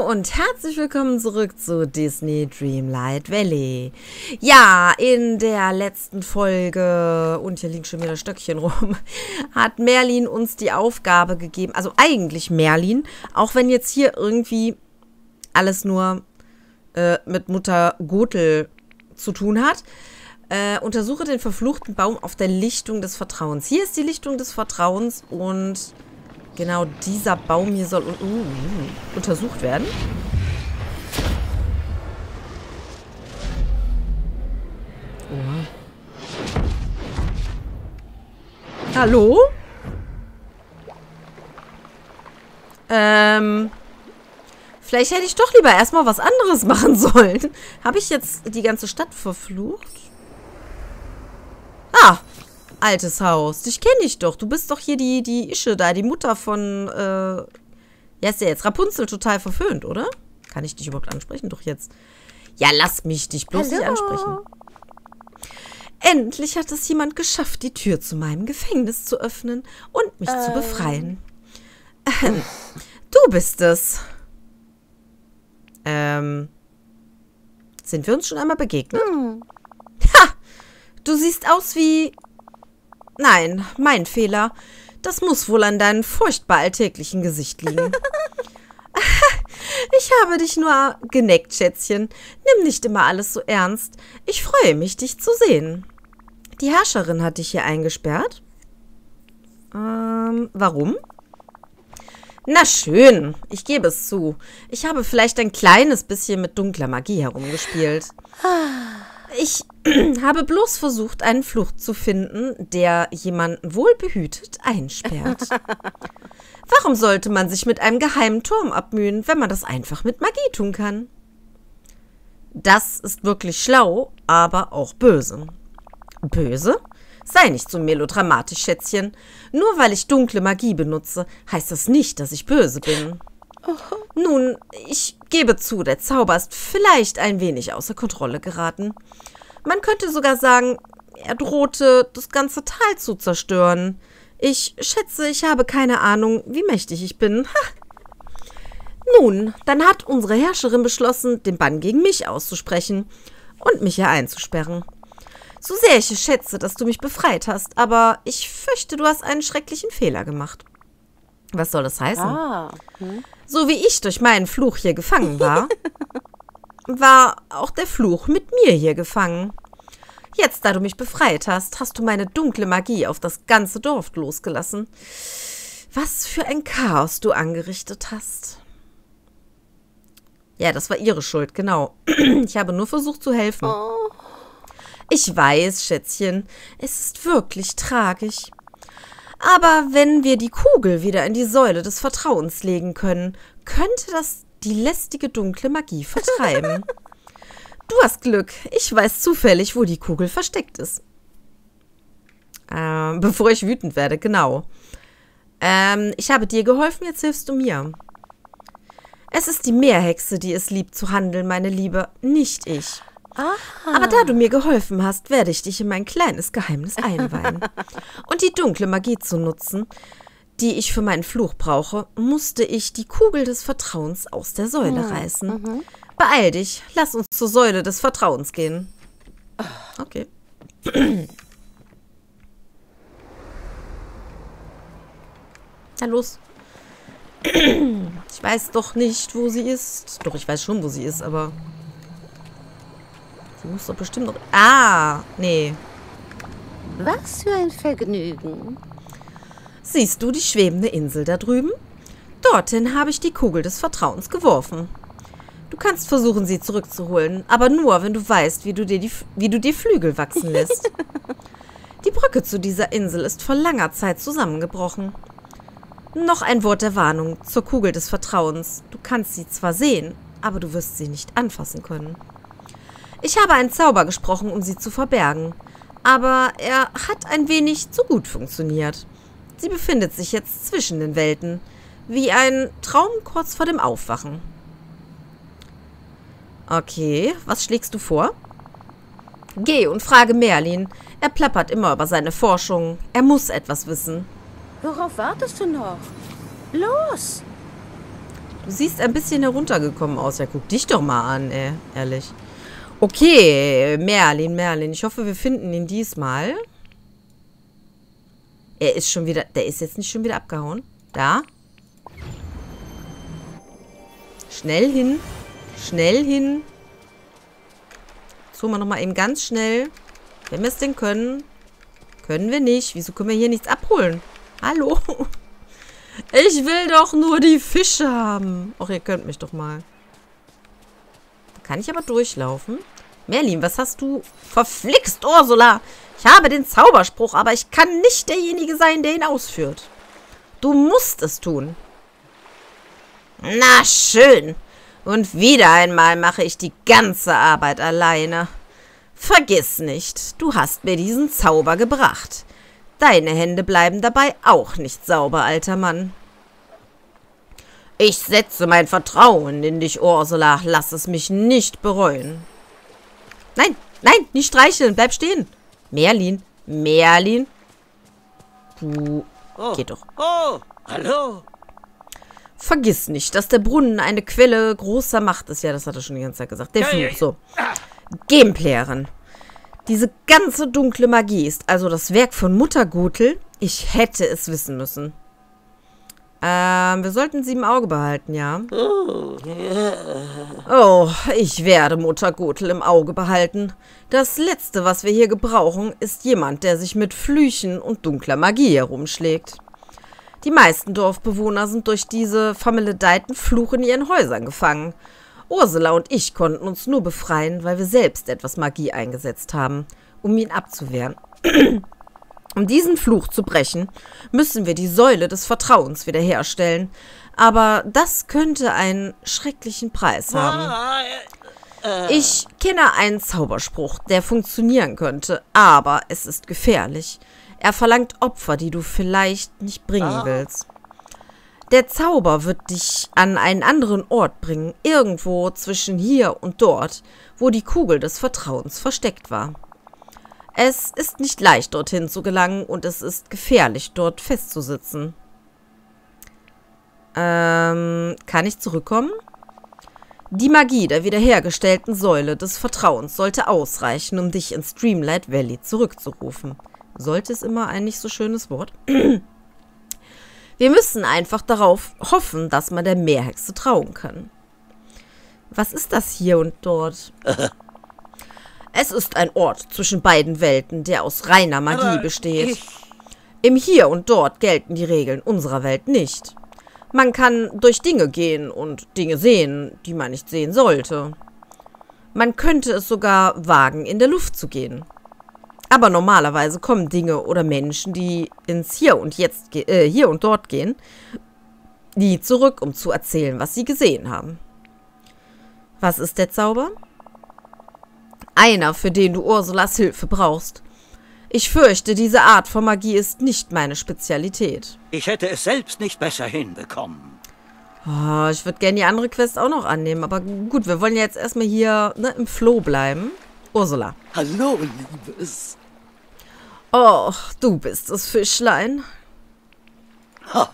und herzlich willkommen zurück zu Disney Dreamlight Valley. Ja, in der letzten Folge, und hier liegen schon wieder Stöckchen rum, hat Merlin uns die Aufgabe gegeben, also eigentlich Merlin, auch wenn jetzt hier irgendwie alles nur mit Mutter Gothel zu tun hat. Untersuche den verfluchten Baum auf der Lichtung des Vertrauens. Hier ist die Lichtung des Vertrauens und genau dieser Baum hier soll untersucht werden. Oh. Hallo? Vielleicht hätte ich doch lieber erstmal was anderes machen sollen. Habe ich jetzt die ganze Stadt verflucht? Ah, altes Haus. Dich kenne ich doch. Du bist doch hier die Ische da, die Mutter von, ja, ist ja jetzt Rapunzel total verföhnt, oder? Kann ich dich überhaupt ansprechen? Doch jetzt. Ja, lass mich dich bloß nicht ansprechen. Endlich hat es jemand geschafft, die Tür zu meinem Gefängnis zu öffnen und mich zu befreien. Du bist es. Sind wir uns schon einmal begegnet? Ha! Du siehst aus wie... Nein, mein Fehler. Das muss wohl an deinem furchtbar alltäglichen Gesicht liegen. Ich habe dich nur geneckt, Schätzchen. Nimm nicht immer alles so ernst. Ich freue mich, dich zu sehen. Die Herrscherin hat dich hier eingesperrt? Warum? Na schön, ich gebe es zu. Ich habe vielleicht ein kleines bisschen mit dunkler Magie herumgespielt. Ich habe bloß versucht, einen Fluch zu finden, der jemanden wohlbehütet einsperrt. Warum sollte man sich mit einem geheimen Turm abmühen, wenn man das einfach mit Magie tun kann? Das ist wirklich schlau, aber auch böse. Böse? Sei nicht so melodramatisch, Schätzchen. Nur weil ich dunkle Magie benutze, heißt das nicht, dass ich böse bin. Nun, ich gebe zu, der Zauber ist vielleicht ein wenig außer Kontrolle geraten. Man könnte sogar sagen, er drohte, das ganze Tal zu zerstören. Ich schätze, ich habe keine Ahnung, wie mächtig ich bin. Nun, dann hat unsere Herrscherin beschlossen, den Bann gegen mich auszusprechen und mich hier einzusperren. So sehr ich es schätze, dass du mich befreit hast, aber ich fürchte, du hast einen schrecklichen Fehler gemacht. Was soll das heißen? So wie ich durch meinen Fluch hier gefangen war, war auch der Fluch mit mir hier gefangen. Jetzt, da du mich befreit hast, hast du meine dunkle Magie auf das ganze Dorf losgelassen. Was für ein Chaos du angerichtet hast. Ja, das war ihre Schuld, genau. Ich habe nur versucht zu helfen. Ich weiß, Schätzchen, es ist wirklich tragisch. Aber wenn wir die Kugel wieder in die Säule des Vertrauens legen können, könnte das die lästige dunkle Magie vertreiben. Du hast Glück. Ich weiß zufällig, wo die Kugel versteckt ist. Bevor ich wütend werde, genau. Ich habe dir geholfen, jetzt hilfst du mir. Es ist die Meerhexe, die es liebt zu handeln, meine Liebe, nicht ich. Aber da du mir geholfen hast, werde ich dich in mein kleines Geheimnis einweihen. Und die dunkle Magie zu nutzen, die ich für meinen Fluch brauche, musste ich die Kugel des Vertrauens aus der Säule reißen. Beeil dich, lass uns zur Säule des Vertrauens gehen. Okay. Na los. Ich weiß doch nicht, wo sie ist. Doch, ich weiß schon, wo sie ist, aber... Sie muss doch bestimmt noch... Ah, nee. Was für ein Vergnügen. Siehst du die schwebende Insel da drüben? Dorthin habe ich die Kugel des Vertrauens geworfen. Du kannst versuchen, sie zurückzuholen, aber nur, wenn du weißt, wie du dir Flügel wachsen lässt. Die Brücke zu dieser Insel ist vor langer Zeit zusammengebrochen. Noch ein Wort der Warnung zur Kugel des Vertrauens. Du kannst sie zwar sehen, aber du wirst sie nicht anfassen können. Ich habe einen Zauber gesprochen, um sie zu verbergen, aber er hat ein wenig zu gut funktioniert. Sie befindet sich jetzt zwischen den Welten, wie ein Traum kurz vor dem Aufwachen. Okay, was schlägst du vor? Geh und frage Merlin. Er plappert immer über seine Forschung. Er muss etwas wissen. Worauf wartest du noch? Los! Du siehst ein bisschen heruntergekommen aus. Ja, guck dich doch mal an, ey. Ehrlich. Okay, Merlin. Ich hoffe, wir finden ihn diesmal. Er ist schon wieder... Der ist jetzt nicht schon wieder abgehauen. Da. Schnell hin. Schnell hin. Jetzt holen wir nochmal eben ganz schnell. Wenn wir es denn können. Können wir nicht. Wieso können wir hier nichts abholen? Hallo? Ich will doch nur die Fische haben. Och, ihr könnt mich doch mal. Da kann ich aber durchlaufen. Merlin, was hast du? Verflixt, Ursula. Ich habe den Zauberspruch, aber ich kann nicht derjenige sein, der ihn ausführt. Du musst es tun. Na schön. Und wieder einmal mache ich die ganze Arbeit alleine. Vergiss nicht, du hast mir diesen Zauber gebracht. Deine Hände bleiben dabei auch nicht sauber, alter Mann. Ich setze mein Vertrauen in dich, Ursula. Lass es mich nicht bereuen. Nein, nicht streicheln. Bleib stehen. Merlin. Du... Geh doch. Oh, hallo. Vergiss nicht, dass der Brunnen eine Quelle großer Macht ist. Ja, das hat er schon die ganze Zeit gesagt. Der Fluch, so. Gameplayerin. Diese ganze dunkle Magie ist also das Werk von Mutter Gothel. Ich hätte es wissen müssen. Wir sollten sie im Auge behalten, ja? Oh, ich werde Mutter Gothel im Auge behalten. Das Letzte, was wir hier gebrauchen, ist jemand, der sich mit Flüchen und dunkler Magie herumschlägt. Die meisten Dorfbewohner sind durch diese vermaledeiten Fluch in ihren Häusern gefangen. Ursula und ich konnten uns nur befreien, weil wir selbst etwas Magie eingesetzt haben, um ihn abzuwehren. Um diesen Fluch zu brechen, müssen wir die Säule des Vertrauens wiederherstellen. Aber das könnte einen schrecklichen Preis haben. Ich kenne einen Zauberspruch, der funktionieren könnte, aber es ist gefährlich. Er verlangt Opfer, die du vielleicht nicht bringen willst. Der Zauber wird dich an einen anderen Ort bringen, irgendwo zwischen hier und dort, wo die Kugel des Vertrauens versteckt war. Es ist nicht leicht, dorthin zu gelangen und es ist gefährlich, dort festzusitzen. Kann ich zurückkommen? Die Magie der wiederhergestellten Säule des Vertrauens sollte ausreichen, um dich ins Dreamlight Valley zurückzurufen. Sollte es immer ein nicht so schönes Wort? Wir müssen einfach darauf hoffen, dass man der Meerhexe trauen kann. Was ist das hier und dort? Es ist ein Ort zwischen beiden Welten, der aus reiner Magie besteht. Im Hier und Dort gelten die Regeln unserer Welt nicht. Man kann durch Dinge gehen und Dinge sehen, die man nicht sehen sollte. Man könnte es sogar wagen, in der Luft zu gehen. Aber normalerweise kommen Dinge oder Menschen, die ins Hier und Dort gehen, nie zurück, um zu erzählen, was sie gesehen haben. Was ist der Zauber? Einer, für den du Ursulas Hilfe brauchst. Ich fürchte, diese Art von Magie ist nicht meine Spezialität. Ich hätte es selbst nicht besser hinbekommen. Oh, ich würde gerne die andere Quest auch noch annehmen, aber gut, wir wollen ja jetzt erstmal hier im Flow bleiben. Ursula. Hallo, Liebes. Oh, du bist das Fischlein. Ha.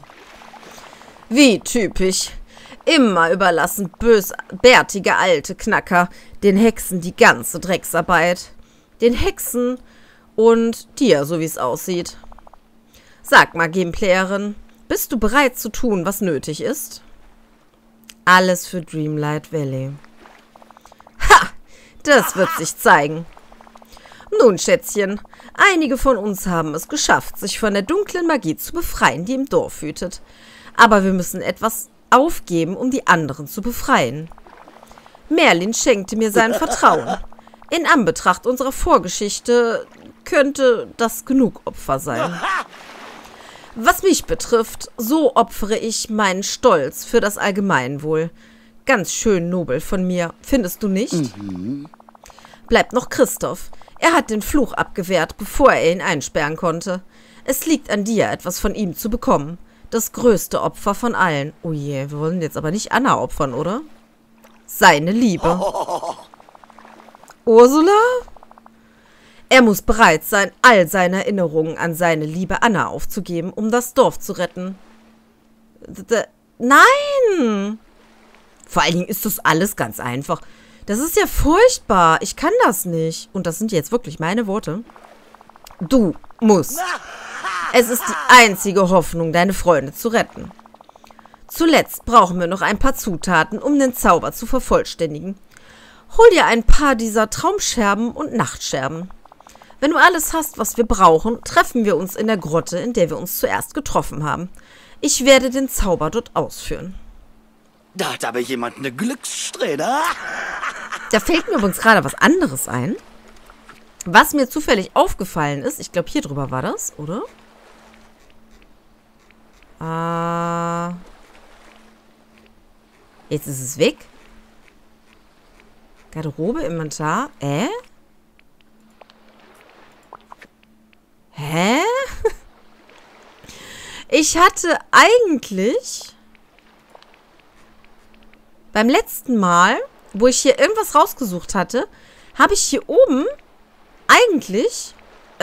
Wie typisch. Immer überlassen bösbärtige alte Knacker den Hexen die ganze Drecksarbeit. Den Hexen und dir, so wie es aussieht. Sag mal, Gameplayerin, bist du bereit zu tun, was nötig ist? Alles für Dreamlight Valley. Ha! Das wird sich zeigen. Nun, Schätzchen, einige von uns haben es geschafft, sich von der dunklen Magie zu befreien, die im Dorf wütet. Aber wir müssen etwas aufgeben, um die anderen zu befreien. Merlin schenkte mir sein Vertrauen. In Anbetracht unserer Vorgeschichte könnte das genug Opfer sein. Was mich betrifft, so opfere ich meinen Stolz für das Allgemeinwohl. Ganz schön nobel von mir, findest du nicht? Bleibt noch Christoph. Er hat den Fluch abgewehrt, bevor er ihn einsperren konnte. Es liegt an dir, etwas von ihm zu bekommen. Das größte Opfer von allen. Oh je, wir wollen jetzt aber nicht Anna opfern, oder? Seine Liebe. Ursula? Er muss bereit sein, all seine Erinnerungen an seine liebe Anna aufzugeben, um das Dorf zu retten. Nein! Vor allen Dingen ist das alles ganz einfach. Das ist ja furchtbar. Ich kann das nicht. Und das sind jetzt wirklich meine Worte. Du musst. Es ist die einzige Hoffnung, deine Freunde zu retten. Zuletzt brauchen wir noch ein paar Zutaten, um den Zauber zu vervollständigen. Hol dir ein paar dieser Traumscherben und Nachtscherben. Wenn du alles hast, was wir brauchen, treffen wir uns in der Grotte, in der wir uns zuerst getroffen haben. Ich werde den Zauber dort ausführen. Da hat aber jemand eine Glückssträhne. Da fällt mir übrigens gerade was anderes ein. Was mir zufällig aufgefallen ist, ich glaube, hier drüber war das, oder? Jetzt ist es weg. Garderobe, Inventar. Hä? Ich hatte eigentlich beim letzten Mal, wo ich hier irgendwas rausgesucht hatte, habe ich hier oben eigentlich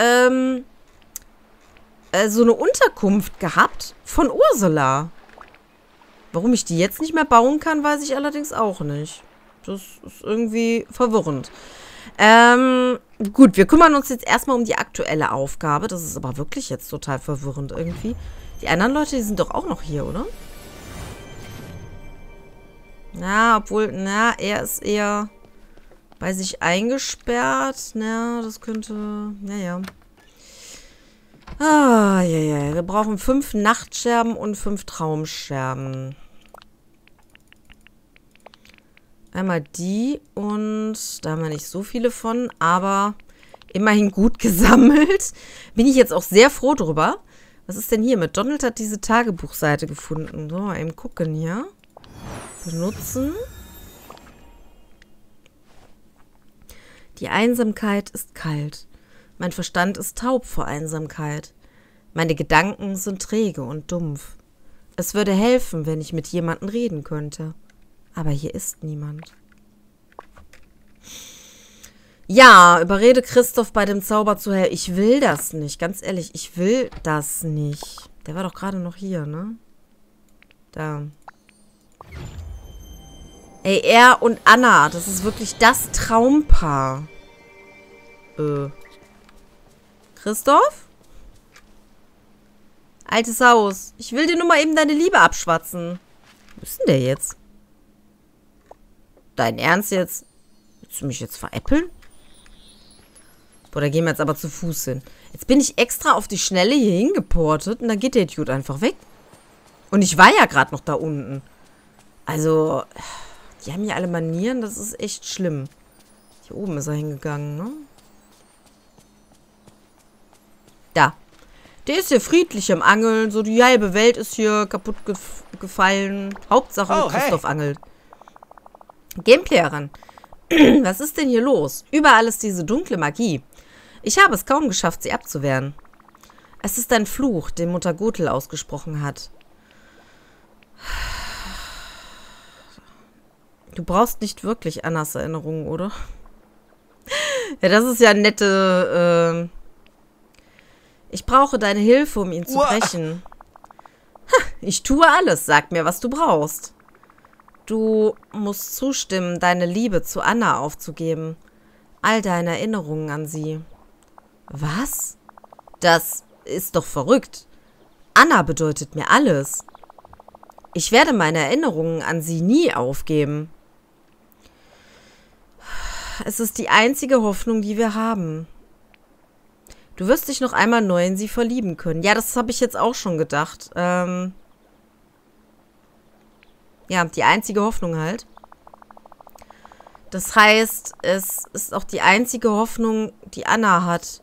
so eine Unterkunft gehabt von Ursula. Warum ich die jetzt nicht mehr bauen kann, weiß ich allerdings auch nicht. Das ist irgendwie verwirrend. Gut, wir kümmern uns jetzt erstmal um die aktuelle Aufgabe. Das ist aber wirklich jetzt total verwirrend irgendwie. Die anderen Leute, die sind doch auch noch hier, oder? Na, obwohl, na, er ist eher bei sich eingesperrt. Na, das könnte, naja. Ah, ja. Wir brauchen 5 Nachtscherben und 5 Traumscherben. Einmal die und da haben wir nicht so viele von, aber immerhin gut gesammelt. Bin ich jetzt auch sehr froh drüber. Was ist denn hier? McDonald hat diese Tagebuchseite gefunden. So, eben gucken hier. Benutzen. Die Einsamkeit ist kalt. Mein Verstand ist taub vor Einsamkeit. Meine Gedanken sind träge und dumpf. Es würde helfen, wenn ich mit jemandem reden könnte. Aber hier ist niemand. Ja, überrede Christoph bei dem Zauber zu helfen. Ich will das nicht. Ganz ehrlich, ich will das nicht. Der war doch gerade noch hier, ne? Da. Ey, er und Anna, das ist wirklich das Traumpaar. Christoph? Altes Haus. Ich will dir nur mal eben deine Liebe abschwatzen. Wo ist denn der jetzt? Dein Ernst jetzt? Willst du mich jetzt veräppeln? Boah, da gehen wir jetzt aber zu Fuß hin. Jetzt bin ich extra auf die Schnelle hier hingeportet und dann geht der Dude einfach weg. Und ich war ja gerade noch da unten. Also, die haben hier alle Manieren, das ist echt schlimm. Hier oben ist er hingegangen, ne? Da. Der ist hier friedlich am Angeln. So die halbe Welt ist hier kaputt gefallen. Hauptsache, Christoph angelt. Gameplayerin. Was ist denn hier los? Überall ist diese dunkle Magie. Ich habe es kaum geschafft, sie abzuwehren. Es ist ein Fluch, den Mutter Gothel ausgesprochen hat. Du brauchst nicht wirklich Annas Erinnerungen, oder? Ja, das ist ja eine nette... Ich brauche deine Hilfe, um ihn zu brechen. Ich tue alles. Sag mir, was du brauchst. Du musst zustimmen, deine Liebe zu Anna aufzugeben. All deine Erinnerungen an sie. Was? Das ist doch verrückt. Anna bedeutet mir alles. Ich werde meine Erinnerungen an sie nie aufgeben. Es ist die einzige Hoffnung, die wir haben. Du wirst dich noch einmal neu in sie verlieben können. Ja, das habe ich jetzt auch schon gedacht. Ja, die einzige Hoffnung halt. Das heißt, es ist auch die einzige Hoffnung, die Anna hat.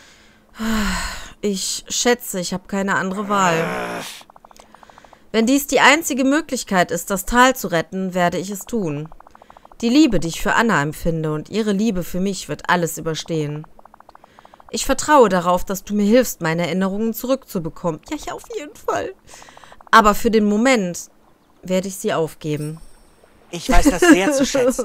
Ich schätze, ich habe keine andere Wahl. Wenn dies die einzige Möglichkeit ist, das Tal zu retten, werde ich es tun. Die Liebe, die ich für Anna empfinde und ihre Liebe für mich wird alles überstehen. Ich vertraue darauf, dass du mir hilfst, meine Erinnerungen zurückzubekommen. Ja, auf jeden Fall. Aber für den Moment werde ich sie aufgeben. Ich weiß das sehr zu schätzen.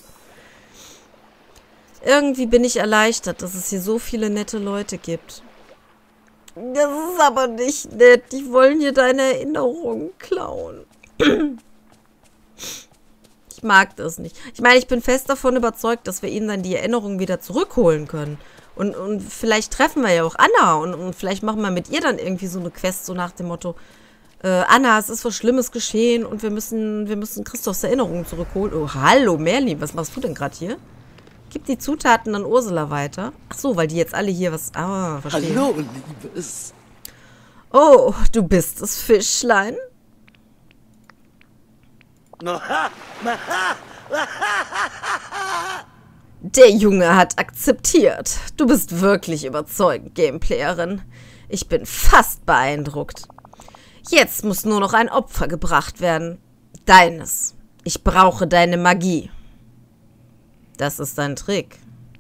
Irgendwie bin ich erleichtert, dass es hier so viele nette Leute gibt. Das ist aber nicht nett. Die wollen hier deine Erinnerungen klauen. Ich mag das nicht. Ich meine, ich bin fest davon überzeugt, dass wir ihnen dann die Erinnerung wieder zurückholen können. Und vielleicht treffen wir ja auch Anna und vielleicht machen wir mit ihr dann irgendwie so eine Quest, so nach dem Motto, Anna, es ist was Schlimmes geschehen und wir müssen Christophs Erinnerungen zurückholen. Oh, hallo Merlin, was machst du denn gerade hier? Gib die Zutaten an Ursula weiter. Ach so, weil die jetzt alle hier was... Ah, verstehe. Hallo, Liebes. Oh, du bist das Fischlein? Der Junge hat akzeptiert. Du bist wirklich überzeugend, Gameplayerin. Ich bin fast beeindruckt. Jetzt muss nur noch ein Opfer gebracht werden. Deines. Ich brauche deine Magie. Das ist ein Trick.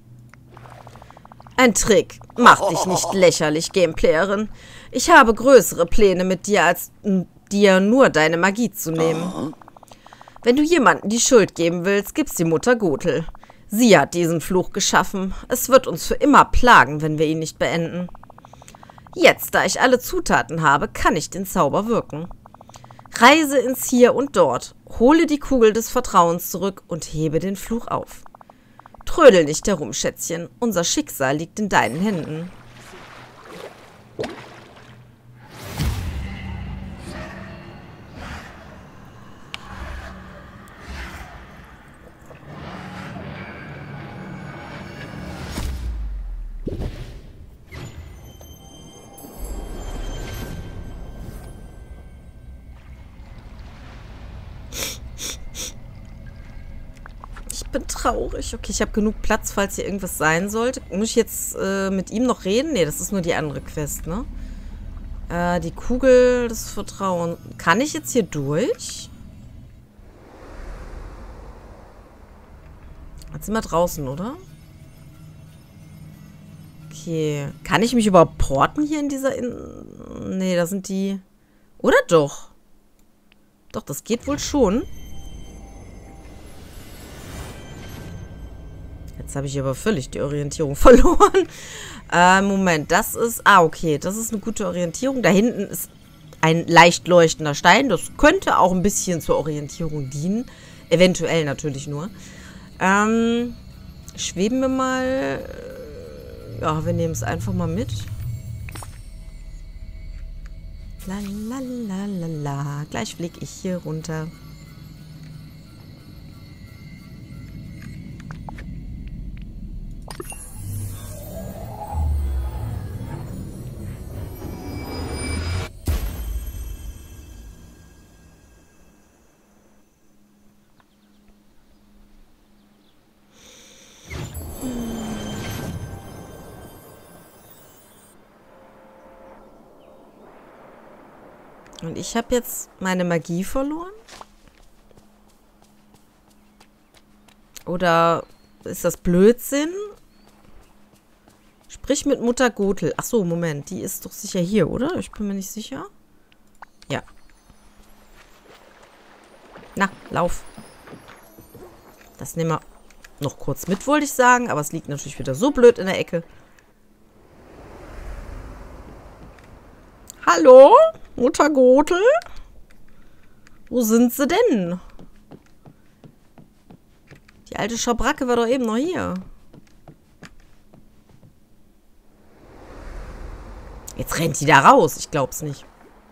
Ein Trick. Mach dich nicht lächerlich, Gameplayerin. Ich habe größere Pläne mit dir, als dir nur deine Magie zu nehmen. Wenn du jemandem die Schuld geben willst, gib's die Mutter Gothel. Sie hat diesen Fluch geschaffen. Es wird uns für immer plagen, wenn wir ihn nicht beenden. Jetzt, da ich alle Zutaten habe, kann ich den Zauber wirken. Reise ins Hier und Dort, hole die Kugel des Vertrauens zurück und hebe den Fluch auf. Trödel nicht herum, Schätzchen. Unser Schicksal liegt in deinen Händen. Ich bin traurig. Okay, ich habe genug Platz, falls hier irgendwas sein sollte. Muss ich jetzt mit ihm noch reden? Nee, das ist nur die andere Quest, ne? Die Kugel des Vertrauens. Kann ich jetzt hier durch? Jetzt sind wir draußen, oder? Okay. Kann ich mich überhaupt porten hier in dieser... Nee, da sind die... Oder doch? Doch, das geht wohl schon. Jetzt habe ich aber völlig die Orientierung verloren. Moment, das ist... Ah, okay, das ist eine gute Orientierung. Da hinten ist ein leicht leuchtender Stein. Das könnte auch ein bisschen zur Orientierung dienen. Eventuell natürlich nur. Schweben wir mal... Ja, wir nehmen es einfach mal mit. La la la la la. Gleich fliege ich hier runter. Und ich habe jetzt meine Magie verloren? Oder ist das Blödsinn? Sprich mit Mutter Gothel. Ach so, Moment. Die ist doch sicher hier, oder? Ich bin mir nicht sicher. Ja. Na, lauf. Das nehmen wir noch kurz mit, wollte ich sagen. Aber es liegt natürlich wieder so blöd in der Ecke. Hallo? Mutter Gothel? Wo sind sie denn? Die alte Schabracke war doch eben noch hier. Jetzt rennt die da raus. Ich glaub's nicht.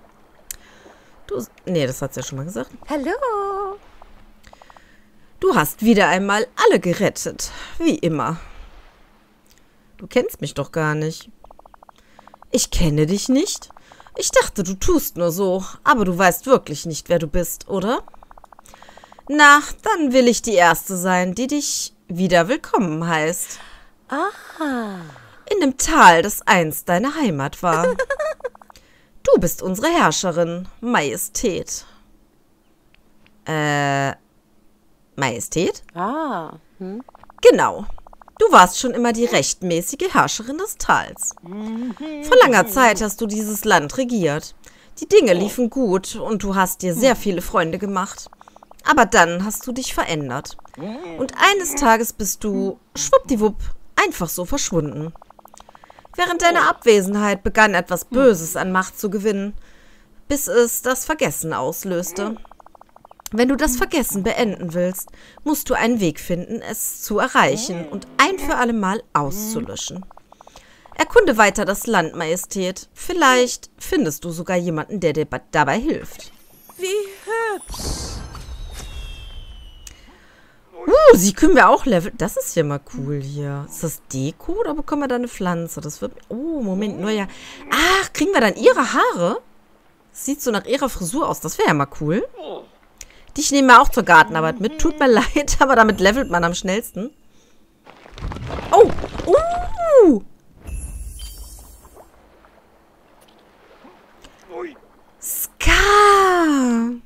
Nee, das hat sie ja schon mal gesagt. Hallo. Du hast wieder einmal alle gerettet. Wie immer. Du kennst mich doch gar nicht. Ich kenne dich nicht. Ich dachte, du tust nur so, aber du weißt wirklich nicht, wer du bist, oder? Na, dann will ich die Erste sein, die dich wieder willkommen heißt. Ah. In dem Tal, das einst deine Heimat war. Du bist unsere Herrscherin, Majestät. Majestät? Ah. Genau. Du warst schon immer die rechtmäßige Herrscherin des Tals. Vor langer Zeit hast du dieses Land regiert. Die Dinge liefen gut und du hast dir sehr viele Freunde gemacht. Aber dann hast du dich verändert. Und eines Tages bist du, schwuppdiwupp, einfach so verschwunden. Während deiner Abwesenheit begann etwas Böses an Macht zu gewinnen, bis es das Vergessen auslöste. Wenn du das Vergessen beenden willst, musst du einen Weg finden, es zu erreichen und ein für alle Mal auszulöschen. Erkunde weiter das Land, Majestät. Vielleicht findest du sogar jemanden, der dir dabei hilft. Wie hübsch. Sie können wir auch leveln. Das ist ja mal cool hier. Ist das Deko oder bekommen wir da eine Pflanze? Das wird... Oh, Moment, nur ja... Ach, kriegen wir dann ihre Haare? Das sieht so nach ihrer Frisur aus. Das wäre ja mal cool. Dich nehmen wir auch zur Gartenarbeit mit. Tut mir leid, aber damit levelt man am schnellsten. Oh! Ska!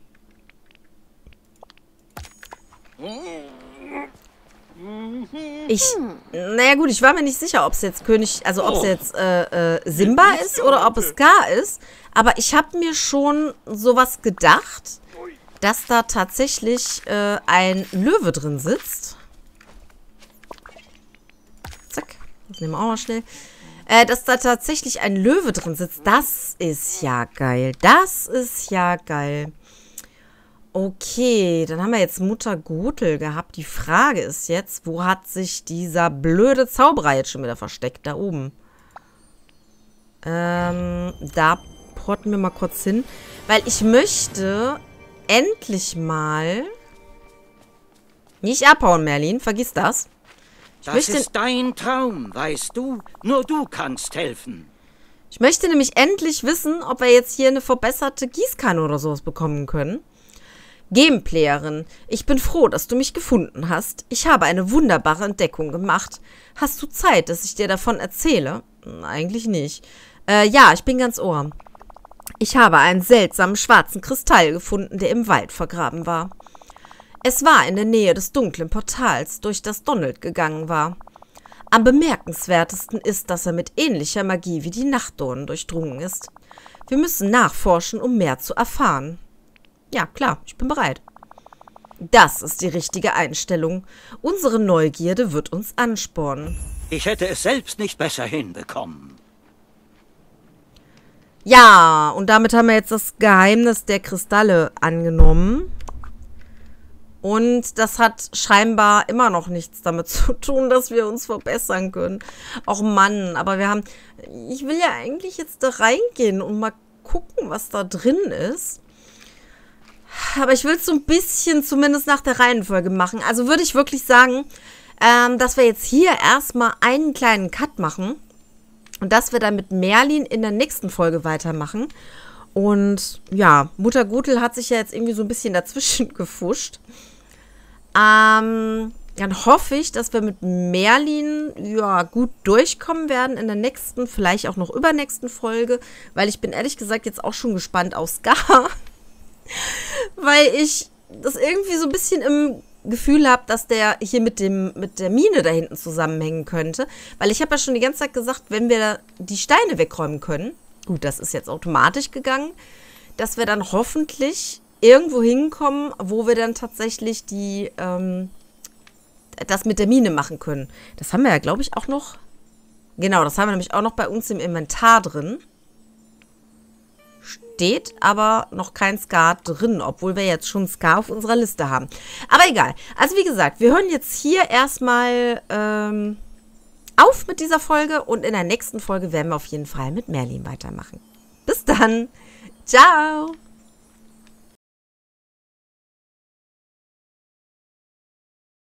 Naja gut, ich war mir nicht sicher, ob es jetzt ob es jetzt Simba ist oder ob es Ska ist. Aber ich habe mir schon sowas gedacht, dass da tatsächlich ein Löwe drin sitzt. Zack, das nehmen wir auch noch schnell. Dass da tatsächlich ein Löwe drin sitzt, das ist ja geil. Das ist ja geil. Okay, dann haben wir jetzt Mutter Gothel gehabt. Die Frage ist jetzt, wo hat sich dieser blöde Zauberer jetzt schon wieder versteckt? Da oben. Da porten wir mal kurz hin. Weil ich möchte endlich mal... Nicht abhauen, Merlin. Vergiss das. Das ist dein Traum, weißt du? Nur du kannst helfen. Ich möchte nämlich endlich wissen, ob wir jetzt hier eine verbesserte Gießkanne oder sowas bekommen können. Gameplayerin, ich bin froh, dass du mich gefunden hast. Ich habe eine wunderbare Entdeckung gemacht. Hast du Zeit, dass ich dir davon erzähle? Eigentlich nicht. Ja, ich bin ganz Ohr. Ich habe einen seltsamen schwarzen Kristall gefunden, der im Wald vergraben war. Es war in der Nähe des dunklen Portals, durch das Donald gegangen war. Am bemerkenswertesten ist, dass er mit ähnlicher Magie wie die Nachtdornen durchdrungen ist. Wir müssen nachforschen, um mehr zu erfahren. Ja, klar, ich bin bereit. Das ist die richtige Einstellung. Unsere Neugierde wird uns anspornen. Ich hätte es selbst nicht besser hinbekommen. Ja, und damit haben wir jetzt das Geheimnis der Kristalle angenommen. Und das hat scheinbar immer noch nichts damit zu tun, dass wir uns verbessern können. Och Mann, aber ich will ja eigentlich jetzt da reingehen und mal gucken, was da drin ist. Aber ich will es so ein bisschen zumindest nach der Reihenfolge machen. Also würde ich wirklich sagen, dass wir jetzt hier erstmal einen kleinen Cut machen. Und dass wir dann mit Merlin in der nächsten Folge weitermachen. Und ja, Mutter Gothel hat sich ja jetzt irgendwie so ein bisschen dazwischen gefuscht. Dann hoffe ich, dass wir mit Merlin ja gut durchkommen werden in der nächsten, vielleicht auch noch übernächsten Folge. Weil ich bin ehrlich gesagt jetzt auch schon gespannt auf Ska. Weil ich das irgendwie so ein bisschen im Gefühl habe, dass der hier mit der Mine da hinten zusammenhängen könnte. Weil ich habe ja schon die ganze Zeit gesagt, wenn wir die Steine wegräumen können, gut, das ist jetzt automatisch gegangen, dass wir dann hoffentlich irgendwo hinkommen, wo wir dann tatsächlich das mit der Mine machen können. Das haben wir ja, glaube ich, auch noch. Genau, das haben wir nämlich auch noch bei uns im Inventar drin. Steht aber noch kein Ska drin, obwohl wir jetzt schon Ska auf unserer Liste haben. Aber egal. Also wie gesagt, wir hören jetzt hier erstmal auf mit dieser Folge und in der nächsten Folge werden wir auf jeden Fall mit Merlin weitermachen. Bis dann. Ciao.